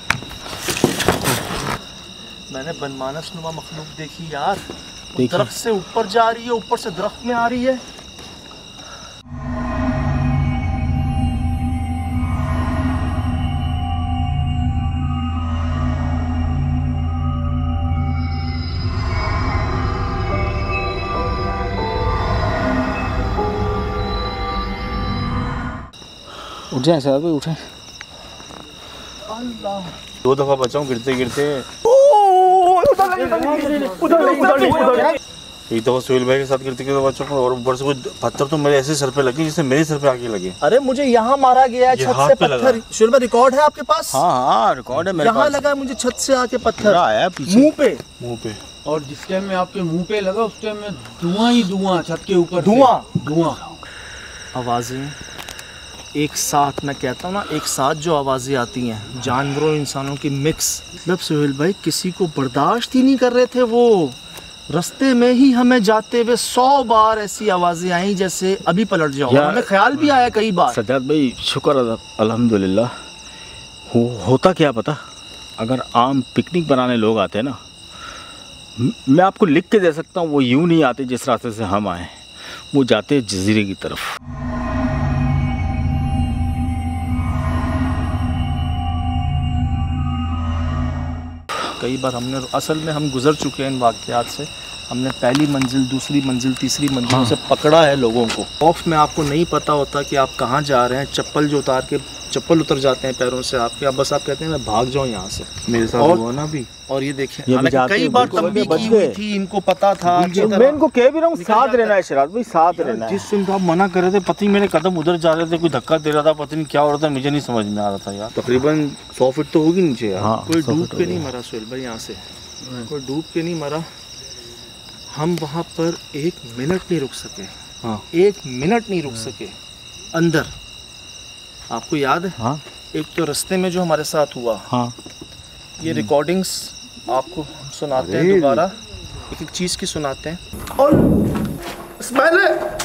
Speaker 1: मैंने बनमानस नुमा मखलूक देखी यार,
Speaker 4: देखी।
Speaker 1: दरख्त से ऊपर जा रही है, ऊपर से दरख्त में आ रही है।
Speaker 4: उठ जाए सर भाई, उठे।
Speaker 3: दो दफा बचाऊं गिरते गिरते। एक दफा सुहेल भाई के साथ गिरते गिरते बचा, और ऊपर से कुछ पत्थर तो मेरे ऐसे सर पे लगे जिससे मेरे सर पे आके लगे।
Speaker 1: अरे मुझे यहाँ मारा गया है,
Speaker 3: ये
Speaker 1: छत
Speaker 3: हाथ
Speaker 1: से
Speaker 3: पे लगा।
Speaker 1: पत्थर। सुहेल भाई रिकॉर्ड है आपके पास?
Speaker 4: हाँ हाँ रिकॉर्ड है मेरे
Speaker 1: यहाँ
Speaker 4: पास।
Speaker 1: लगा है मुझे छत से आके पत्थर,
Speaker 4: आया पीछे
Speaker 1: मुंह पे
Speaker 3: मुंह पे।
Speaker 2: और जिस टाइम में आपके मुंह पे लगा उस टाइम में धुआं ही धुआं, छत के ऊपर
Speaker 1: धुआं
Speaker 2: धुआं।
Speaker 1: आवाज़ें एक साथ, मैं कहता हूँ ना एक साथ जो आवाज़ें आती हैं जानवरों इंसानों की मिक्स। मतलब सुहेल भाई किसी को बर्दाश्त ही नहीं कर रहे थे वो। रास्ते में ही हमें जाते हुए सौ बार ऐसी आवाज़ें आई जैसे अभी पलट जाओ। हमें ख्याल भी आया कई बार।
Speaker 4: सज्जाद भाई शुक्र अल्हम्दुलिल्लाह। हो, होता क्या पता, अगर आम पिकनिक बनाने लोग आते हैं ना, मैं आपको लिख के दे सकता हूँ, वो यूँ नहीं आते जिस रास्ते से हम आए, वो जाते जजीरे की तरफ।
Speaker 1: कई बार हमने, असल में हम गुजर चुके हैं इन वाक़यात से। हमने पहली मंजिल, दूसरी मंजिल, तीसरी मंजिल से पकड़ा है लोगों को। खौफ में आपको नहीं पता होता कि आप कहाँ जा रहे हैं। चप्पल जो उतार के, चप्पल उतर जाते हैं पैरों से आपके, अब बस आप कहते हैं मैं भाग जाऊँ यहाँ से।
Speaker 3: मेरे साथ
Speaker 1: और,
Speaker 3: हुआ ना भी।
Speaker 1: और ये देखें,
Speaker 4: ये
Speaker 1: हालांकि
Speaker 4: जाते
Speaker 1: कई बार तंबीह की हुई थी, इनको पता था।
Speaker 4: मैं इनको कह भी रहा हूँ साथ रहना है शराद भाई, साथ रहना है।
Speaker 3: जिस दिन आप मना कर रहे थे, पति मेरे कदम उधर जा रहे थे, कोई धक्का दे रहा था, पता नहीं क्या हो रहा था, मुझे नहीं समझ में आ रहा था यार। तकरीबन सौ फीट तो होगी नीचे यार।
Speaker 4: हाँ,
Speaker 1: कोई डूब के नहीं मरा सुहेल भाई, यहाँ से कोई डूब के नहीं मरा। हम वहाँ पर एक मिनट नहीं रुक सके।
Speaker 3: हाँ।
Speaker 1: एक मिनट नहीं रुक सके अंदर। आपको याद है?
Speaker 4: हाँ
Speaker 1: एक तो रास्ते में जो हमारे साथ हुआ,
Speaker 4: हाँ
Speaker 1: ये रिकॉर्डिंग्स आपको सुनाते हैं दोबारा, एक एक चीज़ की सुनाते हैं। और इस्माइल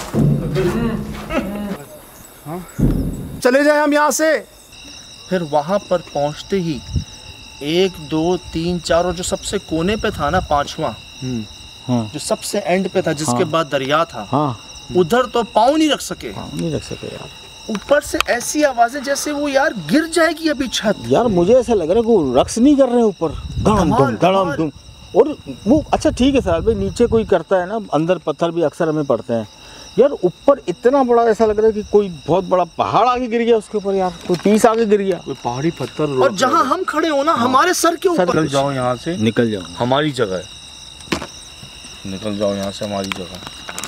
Speaker 1: हाँ चले जाए हम यहाँ से। फिर वहाँ पर पहुँचते ही एक दो तीन चार, और जो सबसे कोने पे था ना पांचवा,
Speaker 4: हाँ
Speaker 1: जो सबसे एंड पे था, जिसके
Speaker 4: हाँ।
Speaker 1: बाद दरिया था,
Speaker 4: हाँ
Speaker 1: उधर तो पाँव नहीं रख सके।
Speaker 4: हाँ, नहीं रख सके यार।
Speaker 1: ऊपर से ऐसी आवाजें जैसे वो यार गिर जाएगी अभी छत।
Speaker 4: यार मुझे ऐसा लग रहा है कि वो रक्स नहीं कर रहे हैं ऊपर, धड़म धुम धड़म धुम, और वो अच्छा ठीक है सर भाई, नीचे कोई करता है ना, अंदर पत्थर भी अक्सर हमें पड़ते हैं यार, ऊपर इतना बड़ा ऐसा लग रहा है कि कोई बहुत बड़ा पहाड़ आगे गिर गया उसके ऊपर यार, कोई पीस आगे गिर गया,
Speaker 3: कोई पहाड़ी पत्थर।
Speaker 1: और जहाँ हम खड़े हो ना हमारे सर के ऊपर।
Speaker 3: निकल जाओ यहाँ से,
Speaker 4: निकल जाओ,
Speaker 3: हमारी जगह है, निकल जाओ यहाँ से, हमारी जगह।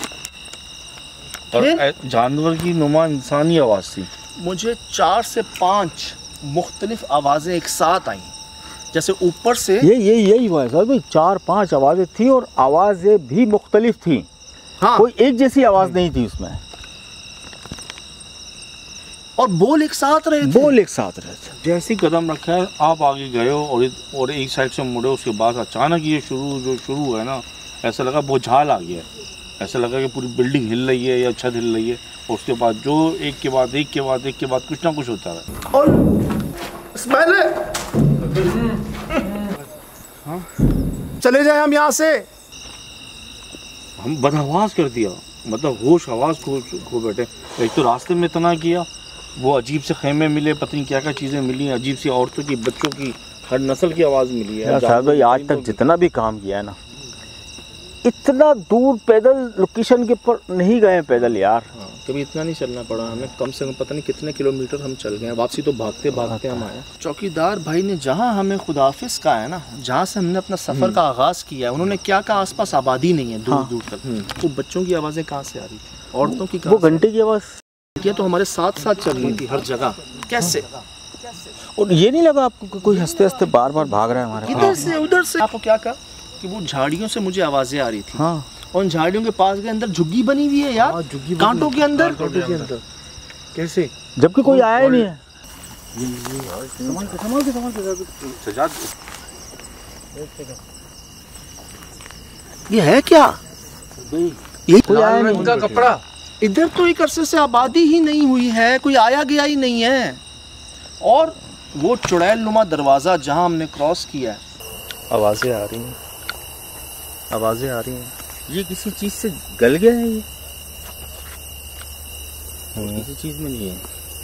Speaker 3: और जानवर की नुमा इंसानी आवाज़ थी।
Speaker 1: मुझे चार से पांच मुख्तलिफ आवाज़ें एक साथ आई, जैसे ऊपर से।
Speaker 4: ये ये यही हुआ है सर भाई, चार पांच आवाज़ें थी और आवाज़ें भी मुख्तलिफ थी। हाँ। कोई एक जैसी आवाज़ नहीं थी उसमें,
Speaker 1: और बोल एक साथ रहे थे।
Speaker 4: बोल एक साथ रहे थे।
Speaker 3: जैसे ही कदम रखा है आप आगे गए हो और और एक साइड से मुड़े, उसके बाद अचानक ये शुरू जो शुरू हुआ है ना, ऐसा लगा भूचाल आ गया, ऐसा लगा कि पूरी बिल्डिंग हिल रही है या छत हिल रही है, और उसके बाद जो एक के बाद एक के बाद एक के बाद कुछ ना कुछ होता है।
Speaker 1: और स्मेल है।
Speaker 3: हाँ?
Speaker 1: चले जाए हम यहाँ से।
Speaker 3: हम बदहवास कर दिया, मतलब होश आवाज़ खो खो बैठे। एक तो रास्ते में इतना किया, वो अजीब से खेमे मिले, पता नहीं क्या क्या चीज़ें मिली, अजीब सी औरतों की, बच्चों की, हर नस्ल की आवाज़ मिली है।
Speaker 4: साहब भाई आज तक जितना भी काम किया है ना, इतना दूर पैदल लोकेशन के ऊपर नहीं गए पैदल यार।
Speaker 1: हाँ, कभी इतना नहीं चलना पड़ा हमें, कम से कम पता नहीं कितने किलोमीटर हम चल गए, वापसी तो भागते भागते हम आए। चौकीदार भाई ने जहाँ हमें खुदाफिज कहा है ना, जहाँ से हमने अपना सफ़र का आगाज़ किया है, उन्होंने क्या कहा, आसपास आबादी नहीं है दूर हाँ। दूर तक। तो बच्चों की आवाज़ें कहाँ से आ रही थी, औरतों की,
Speaker 4: वो घंटे की आवाज़
Speaker 1: किया तो हमारे साथ साथ चल रही थी हर जगह। कैसे?
Speaker 4: और ये नहीं लगा आपको कोई हंसते हंसते बार बार भाग रहा है हमारे?
Speaker 1: इधर से उधर से। आपको क्या कहा कि वो झाड़ियों से मुझे आवाज़ें आ रही थी। हाँ। और उन झाड़ियों के पास के अंदर झुग्गी बनी हुई है यार, हाँ, कांटों के अंदर। कांटों के अंदर कैसे?
Speaker 4: जबकि कोई आया ही नहीं है।
Speaker 1: ये है क्या?
Speaker 4: ये कोई आया नहीं, उनका
Speaker 1: कपड़ा। इधर तो एक अरसे से आबादी ही नहीं हुई है, कोई आया गया ही नहीं है। और वो चुड़ैल नुमा दरवाज़ा जहाँ हमने क्रॉस किया है, आवाज़ें आ रही हैं, आवाज़ें आ रही हैं।
Speaker 4: ये किसी चीज़ से गल गया है, ये किसी चीज़ में नहीं है।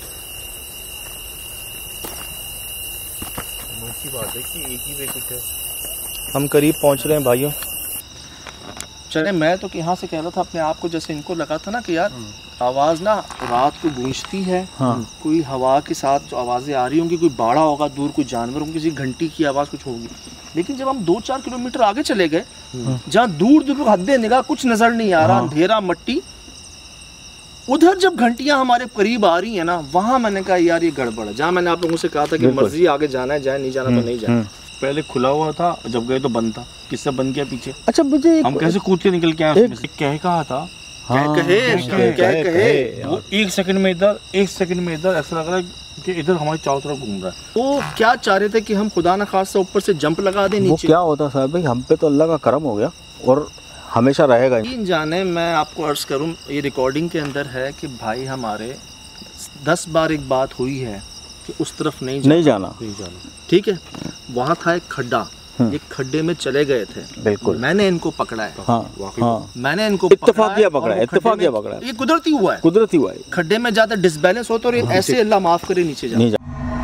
Speaker 3: अच्छी बात है कि एक ही विकेट है।
Speaker 1: हम करीब पहुंच रहे हैं भाइयों। चले, मैं तो यहाँ से कह रहा था अपने आप को, जैसे इनको लगा था ना कि यार आवाज़ ना रात को गूंजती है। हाँ। कोई हवा के साथ जो आवाज़ें आ रही होंगी, कोई बाड़ा होगा दूर, कोई जानवर होंगे, किसी घंटी की आवाज़ कुछ होगी। लेकिन जब हम दो चार किलोमीटर आगे चले गए, जहाँ दूर दूर हद्दे निगाह कुछ नज़र नहीं आ रहा, अंधेरा मट्टी, उधर जब घंटियां हमारे करीब आ रही है ना, वहाँ मैंने कहा यार ये गड़बड़ है। जहाँ मैंने आप लोगों से कहा था कि मर्जी आगे जाना है जाए, नहीं जाना तो नहीं जाए।
Speaker 3: पहले खुला हुआ था, जब गए तो बंद था। किससे बंद किया पीछे?
Speaker 4: अच्छा मुझे
Speaker 3: हम कैसे कूद के निकल के आए उसमें से? कह कहा था,
Speaker 1: हाँ, कहे, कहे, कहे, कहे।
Speaker 3: वो एक सेकंड में इधर, एक सेकंड में इधर, ऐसा लग रहा है कि इधर हमारी चारों तरफ घूम रहा है।
Speaker 1: वो क्या चाह रहे थे कि हम खुदा न खास्ता ऊपर से जंप लगा दें नीचे?
Speaker 4: वो क्या होता साहब भाई, हम पे तो अल्लाह का करम हो गया और हमेशा रहेगा।
Speaker 1: तीन जाने मैं आपको अर्ज करूं, ये रिकॉर्डिंग के अंदर है कि भाई हमारे दस बार एक बात हुई है कि उस तरफ नहीं जाना,
Speaker 4: नहीं जाना,
Speaker 1: नहीं जाना। ठीक है, वहाँ था एक खड्डा, एक खड्डे में चले गए थे।
Speaker 4: बिल्कुल,
Speaker 1: मैंने इनको पकड़ा है।
Speaker 4: हाँ, हाँ।
Speaker 1: मैंने इनको
Speaker 4: इत्तेफाकिया पकड़ा है, इत्तेफाकिया पकड़ा है।
Speaker 1: ये कुदरती हुआ है,
Speaker 4: कुदरती हुआ है।
Speaker 1: खड्डे में ज्यादा डिसबैलेंस हो तो ऐसे अल्लाह माफ करे नीचे जा।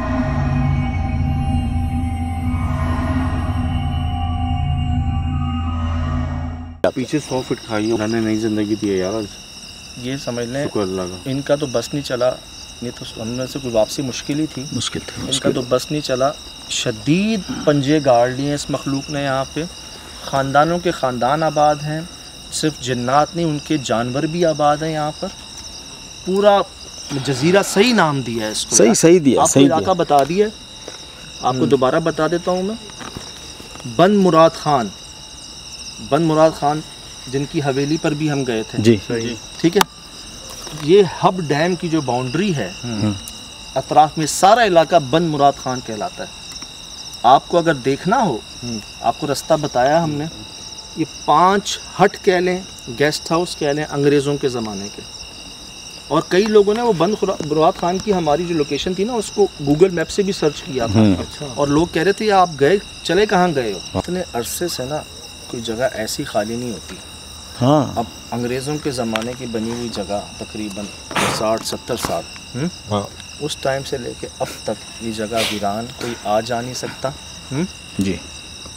Speaker 3: पीछे सौ फीट खाई है, मैंने नई जिंदगी दी है यार।
Speaker 1: ये समझ लें
Speaker 3: शुक्र अल्लाह का,
Speaker 1: इनका तो बस नहीं चला, नहीं तो हम में से कोई वापसी मुश्किल ही थी।
Speaker 4: मुश्किल थी,
Speaker 1: इनका तो बस नहीं चला। शदीद पंजे गाड़ लिए इस मखलूक ने यहाँ पे। ख़ानदानों के ख़ानदान आबाद हैं, सिर्फ जन्नात नहीं उनके जानवर भी आबाद हैं यहाँ पर। पूरा जजीरा सही नाम दिया है इसको,
Speaker 4: सही सही दिया,
Speaker 1: आपको इलाका बता दिया। आपको दोबारा बता देता हूँ मैं। बन मुराद खान, बन मुराद खान जिनकी हवेली पर भी हम गए थे
Speaker 4: जी,
Speaker 1: ठीक है। ये हब डैम की जो बाउंड्री है, अतराफ में सारा इलाका बन मुराद खान कहलाता है। आपको अगर देखना हो, आपको रास्ता बताया हमने। ये पांच हट कह लें, गेस्ट हाउस कह लें, अंग्रेज़ों के ज़माने के। और कई लोगों ने वो बन मुराद खान की हमारी जो लोकेशन थी ना, उसको गूगल मैप से भी सर्च किया था। अच्छा। और लोग कह रहे थे आप गए, चले कहाँ गए हो? इतने अरसे से ना कोई जगह ऐसी खाली नहीं होती।
Speaker 4: हाँ।
Speaker 1: अब अंग्रेज़ों के ज़माने की बनी हुई जगह तकरीबन साठ सत्तर साल, हाँ, उस टाइम से लेके अब तक ये जगह वीरान, कोई आ जा नहीं सकता।
Speaker 4: जी।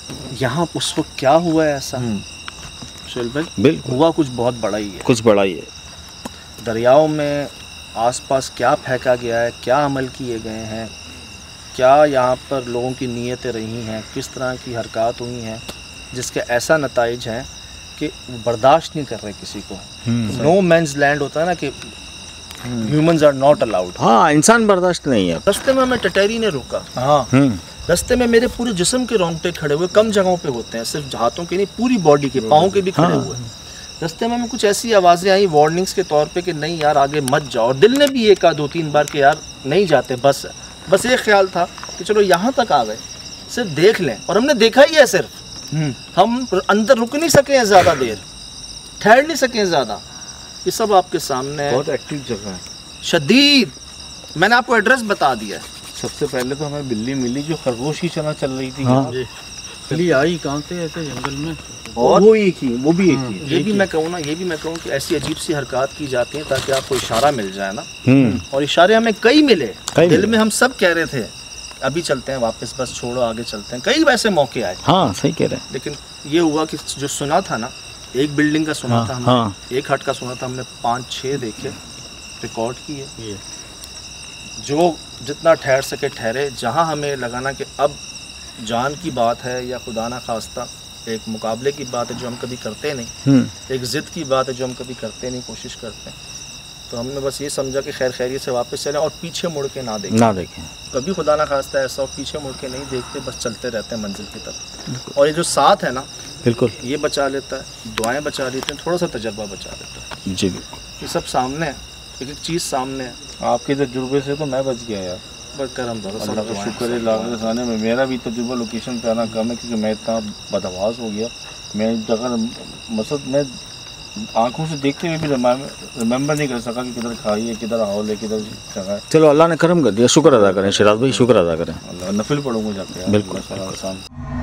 Speaker 1: यहाँ उस वक्त क्या हुआ है ऐसा सुहेल भाई?
Speaker 4: बिल्कुल
Speaker 1: हुआ कुछ बहुत बड़ा ही है।
Speaker 4: कुछ बड़ा ही है।
Speaker 1: दरियाओं में आसपास क्या फेंका गया है, क्या अमल किए गए हैं, क्या यहाँ पर लोगों की नीयतें रही हैं, किस तरह की हरकत हुई हैं, जिसके ऐसा नताइज हैं कि बर्दाश्त नहीं कर रहे किसी को। नो मैंस लैंड होता है ना कि ह्यूमंस आर नॉट अलाउड।
Speaker 4: हाँ, इंसान बर्दाश्त नहीं है।
Speaker 1: रास्ते में हमें टटैरी ने रोका।
Speaker 2: हाँ
Speaker 1: रास्ते में मेरे पूरे जिस्म के रोंगटे खड़े हुए, कम जगहों पे होते हैं, सिर्फ हाथों के नहीं, पूरी बॉडी के, पाँव के भी खड़े हुए। रास्ते में हमें कुछ ऐसी आवाज़ें आई वार्निंग्स के तौर पे कि नहीं यार आगे मत जाओ, और दिल ने भी ये कहा दो तीन बार कि यार नहीं जाते, बस बस एक ख्याल था कि चलो यहाँ तक आ गए, सिर्फ देख लें, और हमने देखा ही है सिर्फ। हम अंदर रुक नहीं सके हैं ज़्यादा देर, ठहर नहीं सके ज़्यादा। ये सब आपके सामने है।
Speaker 2: बहुत एक्टिव जगह है,
Speaker 1: शदीद। मैंने आपको एड्रेस बता दिया है।
Speaker 2: सबसे पहले तो हमें बिल्ली मिली जो खरगोश की चना चल रही थी।
Speaker 4: हाँ।
Speaker 3: बिल्ली आई कहाँ से ऐसे जंगल में?
Speaker 1: और
Speaker 2: वो एक ही, वो भी एक ही।
Speaker 1: ये भी मैं कहूँ ना, ये भी मैं कहूँ कि ऐसी अजीब सी हरकत की जाती है ताकि आपको इशारा मिल जाए ना।
Speaker 4: हम्म
Speaker 1: और इशारे हमें कई मिले,
Speaker 4: कई
Speaker 1: दिल
Speaker 4: मिले।
Speaker 1: में हम सब कह रहे थे अभी चलते हैं वापस, बस छोड़ो आगे चलते हैं, कई वैसे मौके आए।
Speaker 4: हाँ, सही कह रहे हैं।
Speaker 1: लेकिन ये हुआ कि जो सुना था ना, एक बिल्डिंग का सुना
Speaker 4: हाँ,
Speaker 1: था हमने,
Speaker 4: हाँ।
Speaker 1: एक हट का सुना था हमने, पाँच छः देखे, रिकॉर्ड किए, जो जितना ठहर सके ठहरे। जहाँ हमें लगाना कि अब जान की बात है या खुदा ना खास्ता एक मुकाबले की बात है जो हम कभी करते नहीं,
Speaker 4: हम्म
Speaker 1: एक ज़िद की बात है जो हम कभी करते नहीं, कोशिश करते हैं, तो हमने बस ये समझा कि खैर खैरियत से वापस चलें और पीछे मुड़ के ना देखें।
Speaker 4: ना देखें।
Speaker 1: कभी खुदा ना खास्ता ऐसा हो, पीछे मुड़ के नहीं देखते, बस चलते रहते हैं मंजिल की तरफ। और ये जो साथ है ना,
Speaker 4: बिल्कुल।
Speaker 1: ये बचा लेता है, दुआएं बचा लेते हैं, थोड़ा सा तजर्बा बचा लेता है।
Speaker 4: जी बिल्कुल।
Speaker 1: ये सब सामने है, एक एक चीज़ सामने है।
Speaker 2: आपके तजुर्बे से तो मैं बच गया यार,
Speaker 1: बस करम दो, सब
Speaker 2: अल्लाह का
Speaker 1: दुआएं,
Speaker 2: शुक्र है।
Speaker 1: सब
Speaker 2: लाख
Speaker 1: दुआएं।
Speaker 2: खाने में मेरा भी तजुर्बा लोकेशन पे आना कम है, क्योंकि मैं इतना बदहवास हो गया। मैं जगह मसद मैं आंखों से देखते हुए भी रिमेंबर नहीं कर सका कि किधर खाई है, किधर हाल है, किधर जगह है।
Speaker 4: चलो, अल्लाह ने करम कर दिया, शुक्र अदा करें शिराज भाई, शुक्र अदा करें।
Speaker 2: अल्लाह नफिल पढ़ूंगा जाके यार,
Speaker 4: बिल्कुल,
Speaker 2: अल्लाह ताला आसान।